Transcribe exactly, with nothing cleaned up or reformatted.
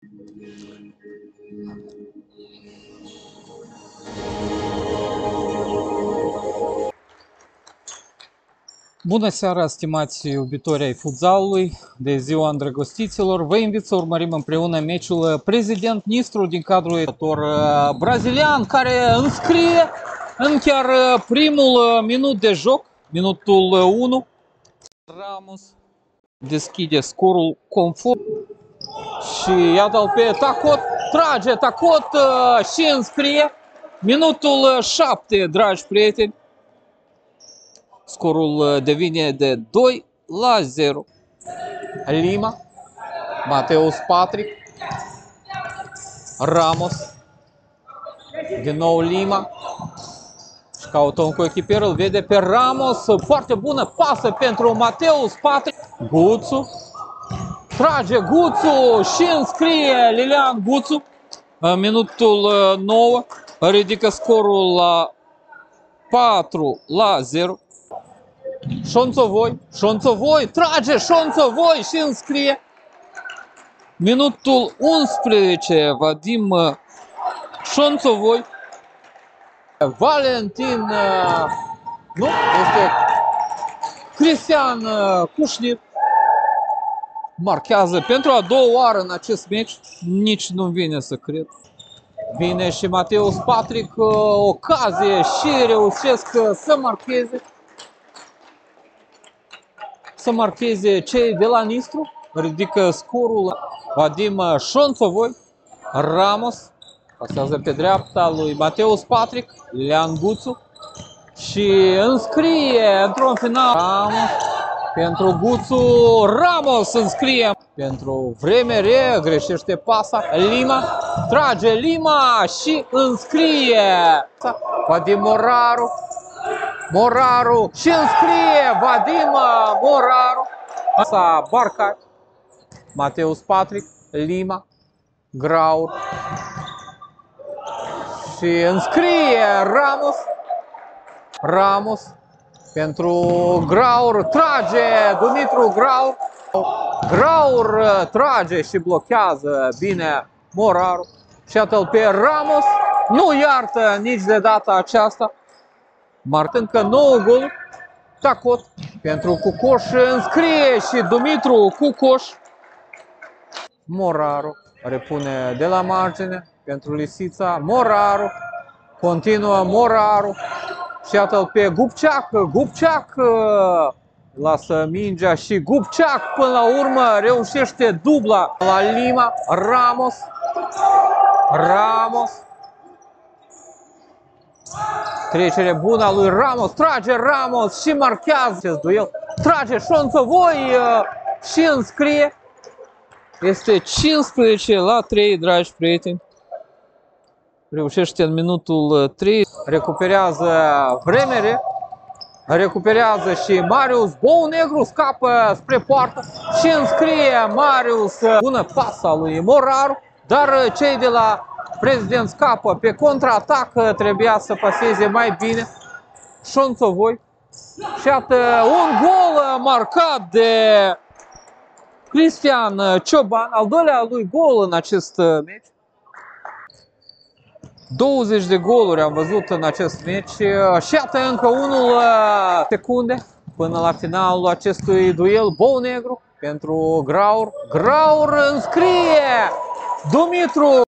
Bună seara, stimați iubitori ai futzalului, de ziua îndrăgostiților. Vă invit să urmărim împreună meciul Prezident Nistru din cadrul jucător brazilian care înscrie în chiar primul minut de joc, minutul unu. Ramos deschide scorul conform și iată-l pe Tacot, trage Tacot și înscrie minutul șapte, dragi prieteni. Scorul devine de doi la zero. Lima, Mateus Patrick, Ramos, din nou Lima, și caută un coechipier, îl vede pe Ramos, foarte bună pasă pentru Mateus Patrick. Guțu, trage Guțu și înscrie Lilian Guțu. Minutul nouă, ridică scorul la patru la zero. Șonțovoi, Șonțovoi, trage Șonțovoi și înscrie. Minutul unsprezece, Vadim Șonțovoi. Valentin, nu, este Cristian Cușnir. Marchează pentru a doua oară în acest meci, nici nu vine să cred. Vine și Mateus Patrick, ocazie și reușesc să marcheze. Să marcheze cei de la Nistru, ridică scorul Vadim Șonțovoi, Ramos, pasează pe dreapta lui Mateus Patrick, Lilian Guțu și înscrie într-un final. Ramos, pentru Guțu, Ramos înscrie pentru vremere, greșește pasa, Lima, trage Lima și înscrie Vadim Moraru. Moraru și înscrie Vadim Moraru. Sa Barca, Mateus Patrick, Lima, Graur și înscrie Ramos. Ramos pentru Graur, trage Dumitru Graur. Graur trage și blochează bine Moraru. Și iată-l pe Ramos, nu iartă nici de data aceasta. Marcând încă nouă goluri. Tacot pentru Cucoș înscrie și Dumitru Cucoș. Moraru repune de la margine pentru Lisița. Moraru continuă Moraru și iată-l pe Gupceac. Gupceac lasă mingea și Gupceac până la urmă reușește dubla la Lima. Ramos. Ramos. Trecere bună a lui Ramos, trage Ramos și marchează acest duel. Trage Șonțovoi și înscrie. Este cincisprezece la trei, dragi prieteni. Reușește în minutul trei. Recuperează vremere. Recuperează și Marius Bounegru, scapă spre poartă și înscrie Marius. Bună pasa lui Moraru, dar cei de la Prezident scapă pe contraatac, trebuia să paseze mai bine Șonțovoi. Și iată un gol marcat de Cristian Cioban, al doilea lui gol în acest meci. douăzeci de goluri am văzut în acest meci și iată încă unul secunde până la finalul acestui duel. Bounegru pentru Graur. Graur înscrie Dumitru.